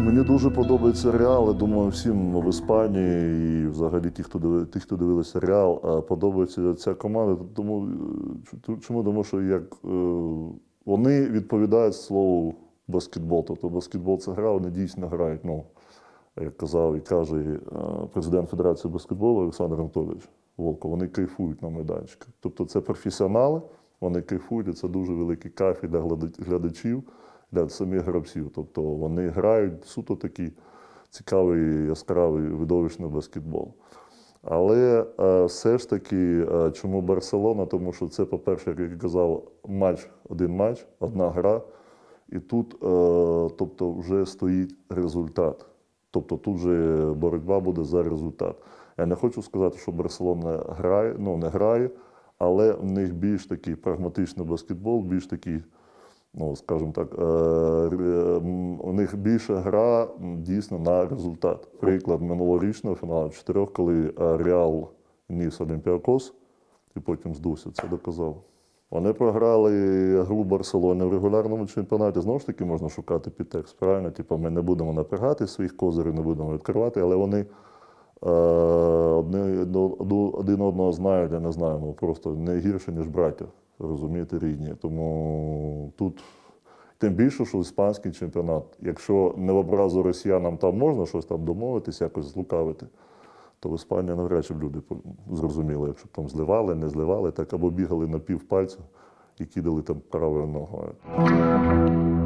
Мені дуже подобається Реал. Я думаю, всім в Іспанії і взагалі ті, хто дивилися Реал, подобається ця команда. Чому? Тому що вони відповідають слову баскетбол. Тобто баскетбол – це гра, вони дійсно грають. Як казав і каже президент Федерації баскетболу Олександр Анатолійович Волков, вони кайфують на майданчиках. Тобто це професіонали, вони кайфують, і це дуже великий кайф і для глядачів, для самих гравців. Тобто вони грають суто такий цікавий, яскравий, видовищний баскетбол. Але все ж таки, чому Барселона? Тому що це, по-перше, як я казав, один матч, одна гра. І тут тобто, вже стоїть результат. Тобто тут вже боротьба буде за результат. Я не хочу сказати, що Барселона не грає, але в них більш такий прагматичний баскетбол, більш такий, скажімо так, у них більша гра дійсно на результат. Приклад минулорічного фіналу 4, коли Реал ніс Олімпіакос і потім здувся, це доказав. Вони програли гру Барселони в регулярному чемпіонаті. Знову ж таки, можна шукати підтекст, правильно? Типу, ми не будемо напрягати своїх козирів, не будемо відкривати, але вони один одного знають, я не знаю, просто не гірше, ніж браття, розумієте, рідні. Тому тут, тим більше, що іспанський чемпіонат, якщо не в образу росіянам там можна щось там домовитись, якось злукавити, то в Іспанії навряд чи б люди зрозуміли, якщо б там зливали, не зливали, так або бігали на півпальця і кидали там правою ногою.